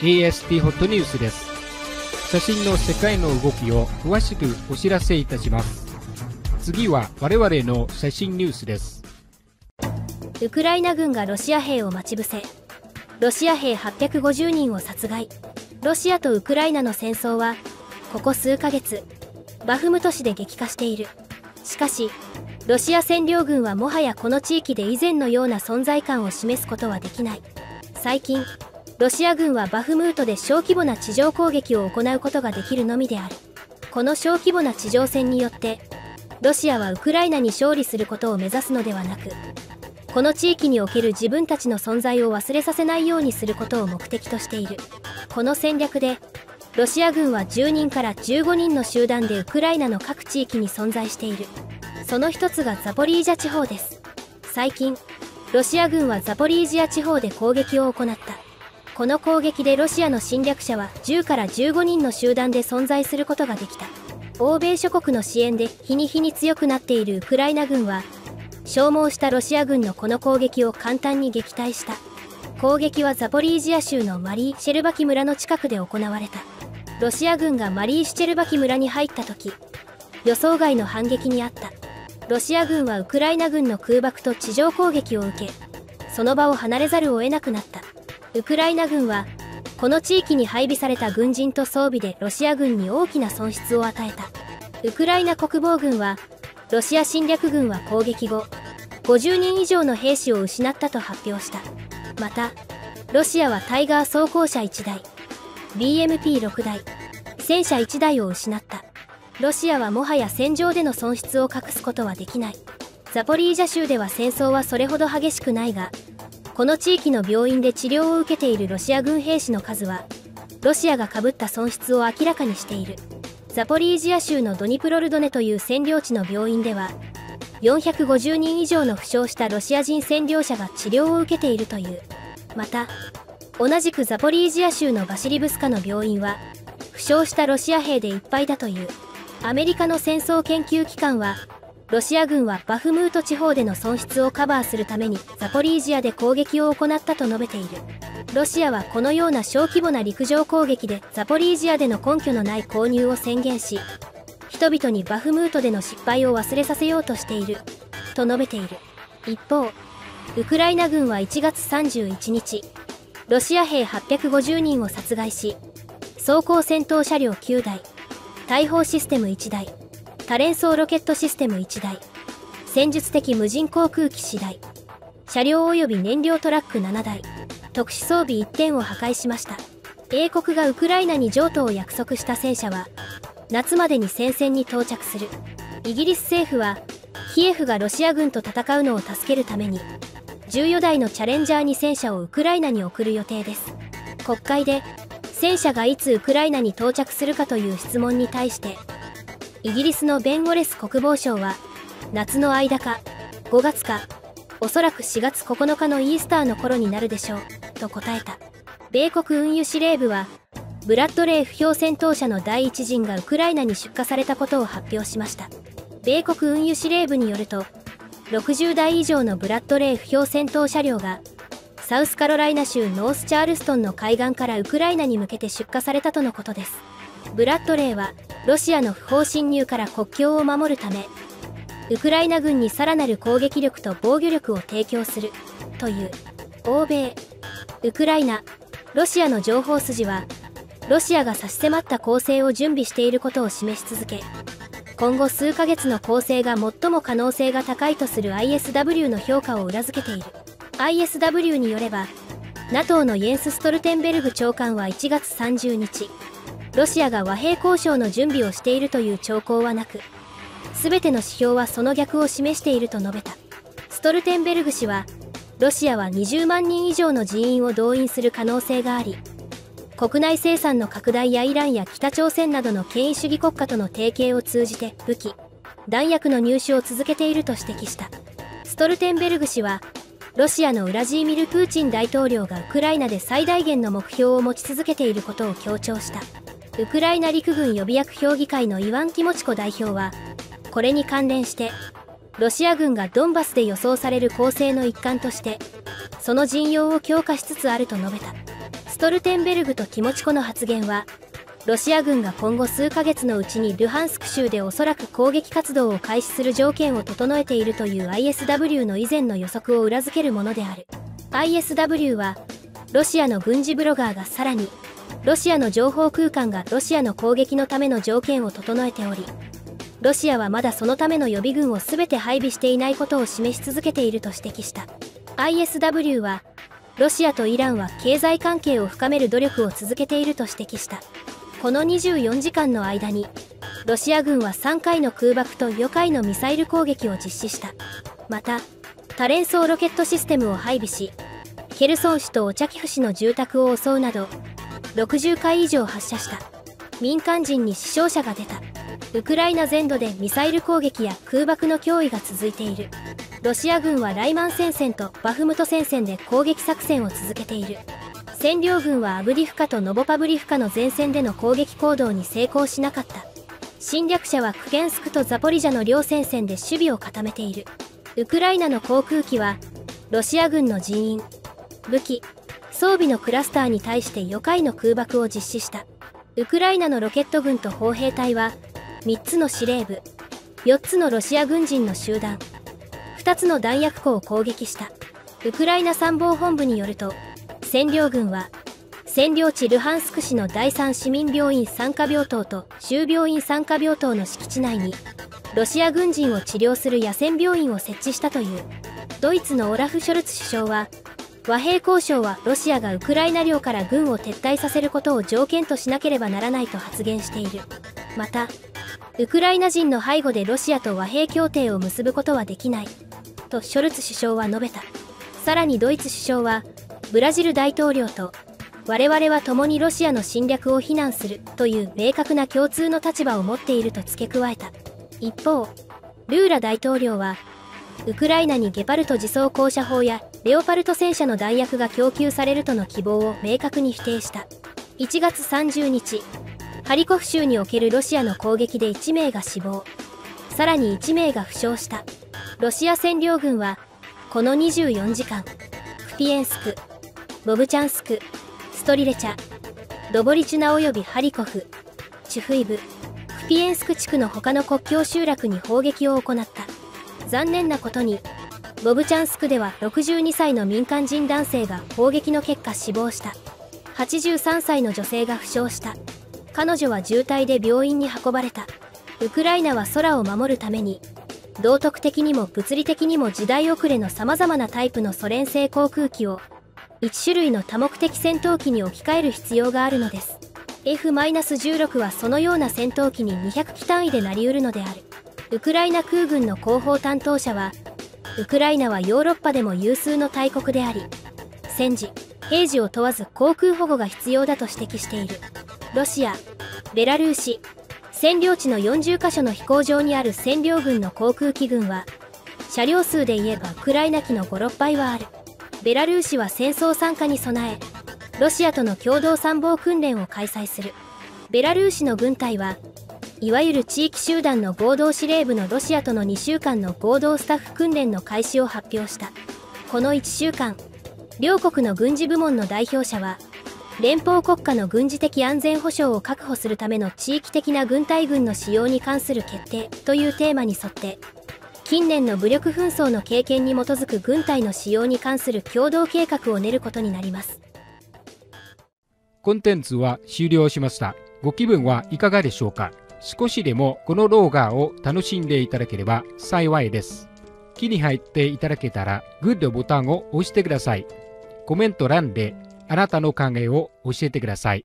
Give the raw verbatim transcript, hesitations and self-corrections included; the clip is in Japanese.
エーエスピー ホットニュースです。写真の世界の動きを詳しくお知らせいたします。次は我々の写真ニュースです。 ウクライナ軍がロシア兵を待ち伏せ、ロシア兵はっぴゃくごじゅうにんを殺害。ロシアとウクライナの戦争はここ数ヶ月バフムト市で激化している。しかしロシア占領軍はもはやこの地域で以前のような存在感を示すことはできない。最近ロシア軍はバフムートで小規模な地上攻撃を行うことができるのみである。この小規模な地上戦によってロシアはウクライナに勝利することを目指すのではなく、この地域における自分たちの存在を忘れさせないようにすることを目的としている。この戦略でロシア軍はじゅうにんからじゅうごにんの集団でウクライナの各地域に存在している。その一つがザポリージャ地方です。最近ロシア軍はザポリージャ地方で攻撃を行った。この攻撃でロシアの侵略者はじゅうからじゅうごにんの集団で存在することができた。欧米諸国の支援で日に日に強くなっているウクライナ軍は消耗したロシア軍のこの攻撃を簡単に撃退した。攻撃はザポリージア州のマリー・シェルバキ村の近くで行われた。ロシア軍がマリー・シェルバキ村に入った時、予想外の反撃にあった。ロシア軍はウクライナ軍の空爆と地上攻撃を受け、その場を離れざるを得なくなった。ウクライナ軍はこの地域に配備された軍人と装備でロシア軍に大きな損失を与えた。ウクライナ国防軍はロシア侵略軍は攻撃後ごじゅうにん以上の兵士を失ったと発表した。またロシアはタイガー装甲車いちだい、 ビーエムピーろく 台、戦車いちだいを失った。ロシアはもはや戦場での損失を隠すことはできない。ザポリージャ州では戦争はそれほど激しくないが、この地域の病院で治療を受けているロシア軍兵士の数はロシアが被った損失を明らかにしている。ザポリージア州のドニプロルドネという占領地の病院ではよんひゃくごじゅうにん以上の負傷したロシア人占領者が治療を受けているという。また同じくザポリージア州のバシリブスカの病院は負傷したロシア兵でいっぱいだという。アメリカの戦争研究機関はロシア軍はバフムート地方での損失をカバーするためにザポリージアで攻撃を行ったと述べている。ロシアはこのような小規模な陸上攻撃でザポリージアでの根拠のない購入を宣言し、人々にバフムートでの失敗を忘れさせようとしていると述べている。一方ウクライナ軍はいちがつさんじゅういちにちロシア兵はっぴゃくごじゅうにんを殺害し、装甲戦闘車両きゅうだい、大砲システムいちだい、多連装ロケットシステムいちだい、戦術的無人航空機しだい、車両及び燃料トラックななだい、特殊装備いってんを破壊しました。英国がウクライナに譲渡を約束した戦車は夏までに戦線に到着する。イギリス政府はキエフがロシア軍と戦うのを助けるためにじゅうよんだいのチャレンジャーに戦車をウクライナに送る予定です。国会で戦車がいつウクライナに到着するかという質問に対してイギリスのベン・ウォレス国防相は夏の間かごがつかおそらくしがつここのかのイースターの頃になるでしょうと答えた。米国運輸司令部はブラッドレー不評戦闘車のだいいち陣がウクライナに出荷されたことを発表しました。米国運輸司令部によるとろくじゅうだい以上のブラッドレー不評戦闘車両がサウスカロライナ州ノースチャールストンの海岸からウクライナに向けて出荷されたとのことです。ブラッドレーはロシアの不法侵入から国境を守るためウクライナ軍にさらなる攻撃力と防御力を提供するという。欧米、ウクライナ、ロシアの情報筋はロシアが差し迫った攻勢を準備していることを示し続け、今後数ヶ月の攻勢が最も可能性が高いとする アイエスダブリュー の評価を裏付けている。 アイエスダブリュー によれば ナトー のイェンス・ストルテンベルグ長官はいちがつさんじゅうにちロシアが和平交渉の準備をしているという兆候はなく、全ての指標はその逆を示していると述べた。ストルテンベルグ氏はロシアはにじゅうまんにん以上の人員を動員する可能性があり、国内生産の拡大やイランや北朝鮮などの権威主義国家との提携を通じて武器、弾薬の入手を続けていると指摘した。ストルテンベルグ氏はロシアのウラジーミル・プーチン大統領がウクライナで最大限の目標を持ち続けていることを強調した。ウクライナ陸軍予備役評議会のイワン・ティモチコ代表はこれに関連してロシア軍がドンバスで予想される攻勢の一環としてその陣容を強化しつつあると述べた。 ストルテンベルグとティモチコの発言は、ロシア軍が今後数ヶ月のうちにルハンスク州でおそらく攻撃活動を開始する条件を整えているという アイエスダブリュー の以前の予測を裏付けるものである。アイエスダブリュー は、ロシアの軍事ブロガーがさらに、ロシアの情報空間がロシアの攻撃のための条件を整えており、ロシアはまだそのための予備軍を全て配備していないことを示し続けていると指摘した。アイエスダブリュー は、ロシアとイランは経済関係を深める努力を続けていると指摘した。このにじゅうよじかんの間に、ロシア軍はさんかいの空爆とよんかいのミサイル攻撃を実施した。また、多連装ロケットシステムを配備し、ケルソン市とオチャキフ市の住宅を襲うなど、ろくじゅっかい以上発射した。民間人に死傷者が出た。ウクライナ全土でミサイル攻撃や空爆の脅威が続いている。ロシア軍はライマン戦線とバフムト戦線で攻撃作戦を続けている。占領軍はアブディフカとノボパブリフカの前線での攻撃行動に成功しなかった。侵略者はクゲンスクとザポリジャの両戦線で守備を固めている。ウクライナの航空機は、ロシア軍の人員、武器、装備のクラスターに対してよんかいの空爆を実施した。ウクライナのロケット軍と砲兵隊は、みっつの司令部、よっつのロシア軍人の集団、ふたつの弾薬庫を攻撃した。ウクライナ参謀本部によると、占領軍は、占領地ルハンスク市のだいさん市民病院産科病棟と州病院産科病棟の敷地内に、ロシア軍人を治療する野戦病院を設置したという。ドイツのオラフ・ショルツ首相は、和平交渉はロシアがウクライナ領から軍を撤退させることを条件としなければならないと発言している。また、ウクライナ人の背後でロシアと和平協定を結ぶことはできない、とショルツ首相は述べた。さらにドイツ首相は、ブラジル大統領と、我々は共にロシアの侵略を非難するという明確な共通の立場を持っていると付け加えた。一方、ルーラ大統領は、ウクライナにゲパルト自走高射砲やレオパルト戦車の弾薬が供給されるとの希望を明確に否定した。いちがつさんじゅうにち、ハリコフ州におけるロシアの攻撃でいちめいが死亡、さらにいちめいが負傷した。ロシア占領軍は、このにじゅうよじかん、クピエンスク、ボブチャンスク、ストリレチャ、ドボリチュナおよびハリコフ、チュフイブ、クピエンスク地区の他の国境集落に砲撃を行った。残念なことに、ボブチャンスクではろくじゅうにさいの民間人男性が砲撃の結果死亡した。はちじゅうさんさいの女性が負傷した。彼女は重体で病院に運ばれた。ウクライナは空を守るために、道徳的にも物理的にも時代遅れの様々なタイプのソ連製航空機を、いち種類の多目的戦闘機に置き換える必要があるのです。エフじゅうろく はそのような戦闘機ににひゃくき単位でなりうるのである。ウクライナ空軍の広報担当者は、ウクライナはヨーロッパでも有数の大国であり、戦時、平時を問わず航空保護が必要だと指摘している。ロシア、ベラルーシ、占領地のよんじゅっかしょの飛行場にある占領軍の航空機群は、車両数で言えばウクライナ機のご、ろっばいはある。ベラルーシは戦争参加に備え、ロシアとの共同参謀訓練を開催する。ベラルーシの軍隊は、いわゆる地域集団の合同司令部のロシアとのにしゅうかんの合同スタッフ訓練の開始を発表した。このいっしゅうかん、両国の軍事部門の代表者は、連邦国家の軍事的安全保障を確保するための地域的な軍隊群の使用に関する決定というテーマに沿って、近年の武力紛争の経験に基づく軍隊の使用に関する共同計画を練ることになります。 コンテンツは終了しました。ご気分はいかがでしょうか？少しでもこの動画を楽しんでいただければ幸いです。気に入っていただけたらグッドボタンを押してください。コメント欄であなたの考えを教えてください。